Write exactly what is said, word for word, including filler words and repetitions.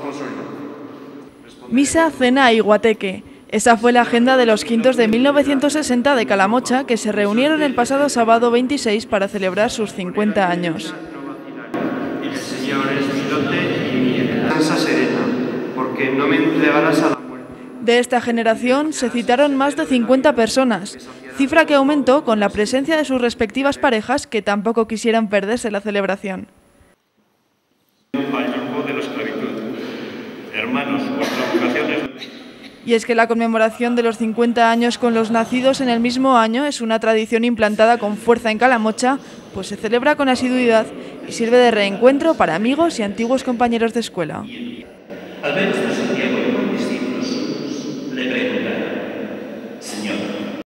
Misa, cena y guateque. Esa fue la agenda de los quintos de mil novecientos sesenta de Calamocha, que se reunieron el pasado sábado veintiséis para celebrar sus cincuenta años. El Señor es mi dote y mi descansa serena, porque no me entregarás a la muerte. De esta generación se citaron más de cincuenta personas, cifra que aumentó con la presencia de sus respectivas parejas, que tampoco quisieran perderse la celebración. Al yugo de la esclavitud. Hermanos, vuestra vocación es... Y es que la conmemoración de los cincuenta años con los nacidos en el mismo año es una tradición implantada con fuerza en Calamocha, pues se celebra con asiduidad y sirve de reencuentro para amigos y antiguos compañeros de escuela. Al menos